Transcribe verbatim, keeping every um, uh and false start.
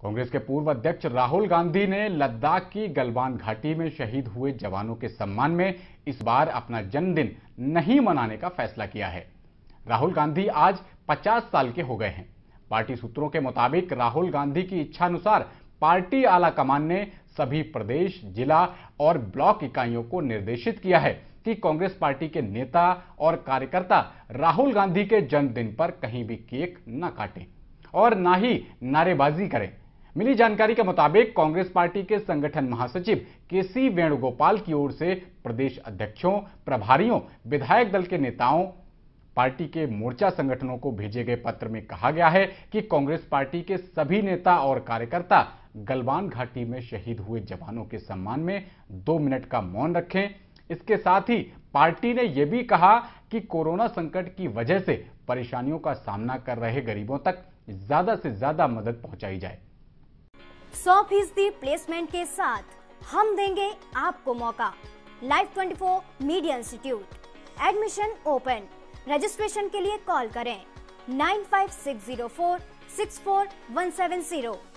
कांग्रेस के पूर्व अध्यक्ष राहुल गांधी ने लद्दाख की गलवान घाटी में शहीद हुए जवानों के सम्मान में इस बार अपना जन्मदिन नहीं मनाने का फैसला किया है। राहुल गांधी आज पचास साल के हो गए हैं। पार्टी सूत्रों के मुताबिक राहुल गांधी की इच्छानुसार पार्टी आलाकमान ने सभी प्रदेश, जिला और ब्लॉक इकाइयों को निर्देशित किया है कि कांग्रेस पार्टी के नेता और कार्यकर्ता राहुल गांधी के जन्मदिन पर कहीं भी केक न काटें और न ही नारेबाजी करें। मिली जानकारी के मुताबिक कांग्रेस पार्टी के संगठन महासचिव के सी वेणुगोपाल की ओर से प्रदेश अध्यक्षों, प्रभारियों, विधायक दल के नेताओं, पार्टी के मोर्चा संगठनों को भेजे गए पत्र में कहा गया है कि कांग्रेस पार्टी के सभी नेता और कार्यकर्ता गलवान घाटी में शहीद हुए जवानों के सम्मान में दो मिनट का मौन रखें। इसके साथ ही पार्टी ने यह भी कहा कि कोरोना संकट की वजह से परेशानियों का सामना कर रहे गरीबों तक ज्यादा से ज्यादा मदद पहुंचाई जाए। सौ फीसदी प्लेसमेंट के साथ हम देंगे आपको मौका। लाइव चौबीस media institute, admission open. Registration के लिए कॉल करें nine five six zero four six four one seven zero.